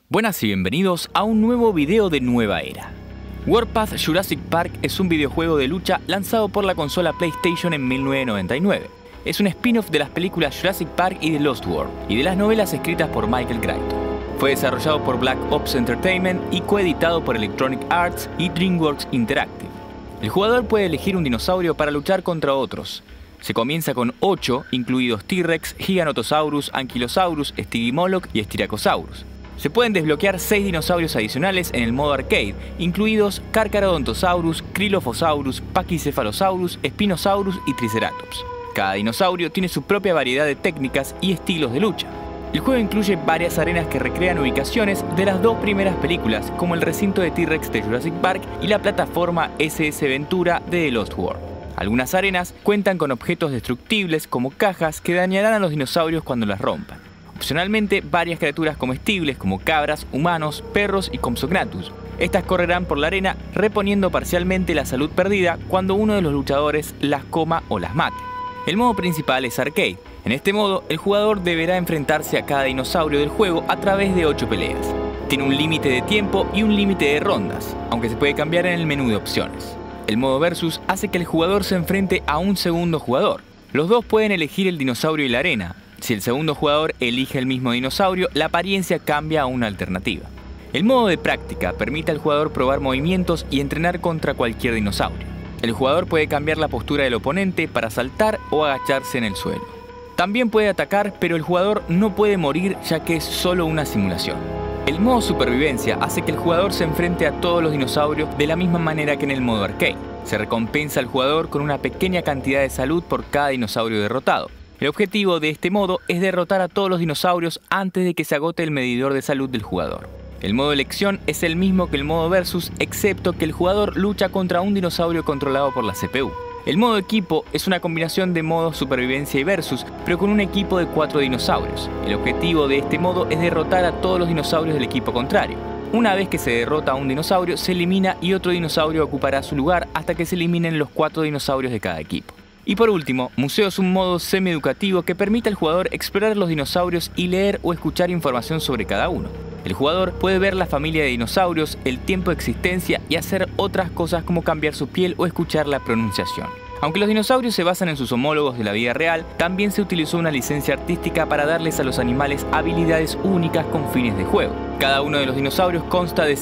Buenas y bienvenidos a un nuevo video de Nueva Era. Warpath Jurassic Park es un videojuego de lucha lanzado por la consola PlayStation en 1999. Es un spin-off de las películas Jurassic Park y The Lost World, y de las novelas escritas por Michael Crichton. Fue desarrollado por Black Ops Entertainment y coeditado por Electronic Arts y DreamWorks Interactive. El jugador puede elegir un dinosaurio para luchar contra otros. Se comienza con 8, incluidos T-Rex, Giganotosaurus, Ankylosaurus, Stygimoloch y Styracosaurus. Se pueden desbloquear 6 dinosaurios adicionales en el modo arcade, incluidos Carcharodontosaurus, Cryolophosaurus, Pachycephalosaurus, Spinosaurus y Triceratops. Cada dinosaurio tiene su propia variedad de técnicas y estilos de lucha. El juego incluye varias arenas que recrean ubicaciones de las 2 primeras películas, como el recinto de T-Rex de Jurassic Park y la plataforma SS Ventura de The Lost World. Algunas arenas cuentan con objetos destructibles como cajas que dañarán a los dinosaurios cuando las rompan. Opcionalmente, varias criaturas comestibles como cabras, humanos, perros y Compsognathus. Estas correrán por la arena reponiendo parcialmente la salud perdida cuando uno de los luchadores las coma o las mate. El modo principal es arcade. En este modo, el jugador deberá enfrentarse a cada dinosaurio del juego a través de 8 peleas. Tiene un límite de tiempo y un límite de rondas, aunque se puede cambiar en el menú de opciones. El modo versus hace que el jugador se enfrente a un segundo jugador. Los dos pueden elegir el dinosaurio y la arena. Si el segundo jugador elige el mismo dinosaurio, la apariencia cambia a una alternativa. El modo de práctica permite al jugador probar movimientos y entrenar contra cualquier dinosaurio. El jugador puede cambiar la postura del oponente para saltar o agacharse en el suelo. También puede atacar, pero el jugador no puede morir ya que es solo una simulación. El modo supervivencia hace que el jugador se enfrente a todos los dinosaurios de la misma manera que en el modo arcade. Se recompensa al jugador con una pequeña cantidad de salud por cada dinosaurio derrotado. El objetivo de este modo es derrotar a todos los dinosaurios antes de que se agote el medidor de salud del jugador. El modo elección es el mismo que el modo versus, excepto que el jugador lucha contra un dinosaurio controlado por la CPU. El modo equipo es una combinación de modos supervivencia y versus, pero con un equipo de 4 dinosaurios. El objetivo de este modo es derrotar a todos los dinosaurios del equipo contrario. Una vez que se derrota a un dinosaurio, se elimina y otro dinosaurio ocupará su lugar hasta que se eliminen los 4 dinosaurios de cada equipo. Y por último, Museo es un modo semi-educativo que permite al jugador explorar los dinosaurios y leer o escuchar información sobre cada uno. El jugador puede ver la familia de dinosaurios, el tiempo de existencia y hacer otras cosas como cambiar su piel o escuchar la pronunciación. Aunque los dinosaurios se basan en sus homólogos de la vida real, también se utilizó una licencia artística para darles a los animales habilidades únicas con fines de juego. Cada uno de los dinosaurios consta de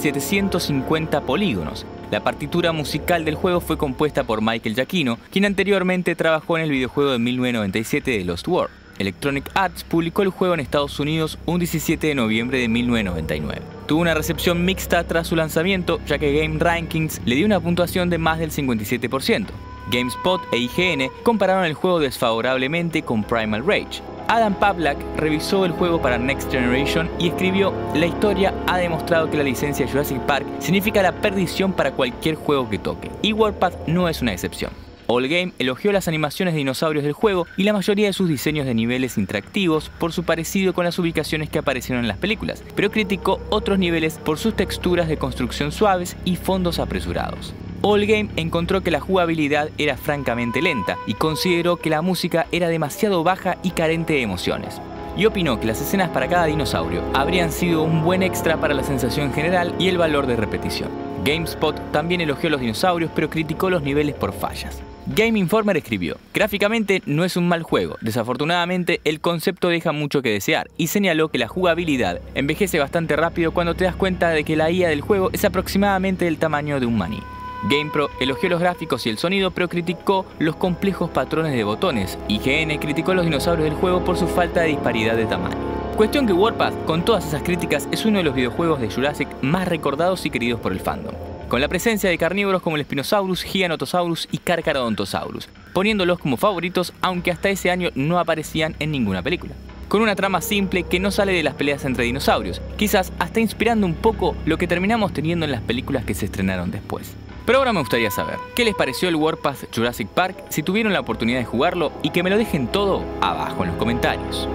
750 polígonos. La partitura musical del juego fue compuesta por Michael Giacchino, quien anteriormente trabajó en el videojuego de 1997 de Lost World. Electronic Arts publicó el juego en Estados Unidos un 17 de noviembre de 1999. Tuvo una recepción mixta tras su lanzamiento, ya que Game Rankings le dio una puntuación de más del 57%. GameSpot e IGN compararon el juego desfavorablemente con Primal Rage. Adam Pawlak revisó el juego para Next Generation y escribió: "La historia ha demostrado que la licencia Jurassic Park significa la perdición para cualquier juego que toque, y Warpath no es una excepción". Allgame elogió las animaciones de dinosaurios del juego y la mayoría de sus diseños de niveles interactivos por su parecido con las ubicaciones que aparecieron en las películas, pero criticó otros niveles por sus texturas de construcción suaves y fondos apresurados. Allgame encontró que la jugabilidad era francamente lenta y consideró que la música era demasiado baja y carente de emociones. Y opinó que las escenas para cada dinosaurio habrían sido un buen extra para la sensación general y el valor de repetición. GameSpot también elogió los dinosaurios, pero criticó los niveles por fallas. Game Informer escribió: "Gráficamente no es un mal juego, desafortunadamente el concepto deja mucho que desear", y señaló que la jugabilidad envejece bastante rápido cuando te das cuenta de que la IA del juego es aproximadamente del tamaño de un maní. GamePro elogió los gráficos y el sonido, pero criticó los complejos patrones de botones. IGN criticó los dinosaurios del juego por su falta de disparidad de tamaño. Cuestión que Warpath, con todas esas críticas, es uno de los videojuegos de Jurassic más recordados y queridos por el fandom, con la presencia de carnívoros como el Spinosaurus, Giganotosaurus y Carcharodontosaurus, poniéndolos como favoritos, aunque hasta ese año no aparecían en ninguna película. Con una trama simple que no sale de las peleas entre dinosaurios, quizás hasta inspirando un poco lo que terminamos teniendo en las películas que se estrenaron después. Pero ahora me gustaría saber, ¿qué les pareció el Warpath Jurassic Park? Si tuvieron la oportunidad de jugarlo, y que me lo dejen todo abajo en los comentarios.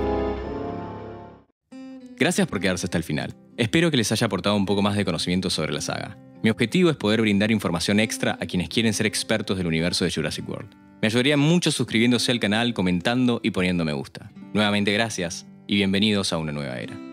Gracias por quedarse hasta el final. Espero que les haya aportado un poco más de conocimiento sobre la saga. Mi objetivo es poder brindar información extra a quienes quieren ser expertos del universo de Jurassic World. Me ayudaría mucho suscribiéndose al canal, comentando y poniendo me gusta. Nuevamente gracias y bienvenidos a una nueva era.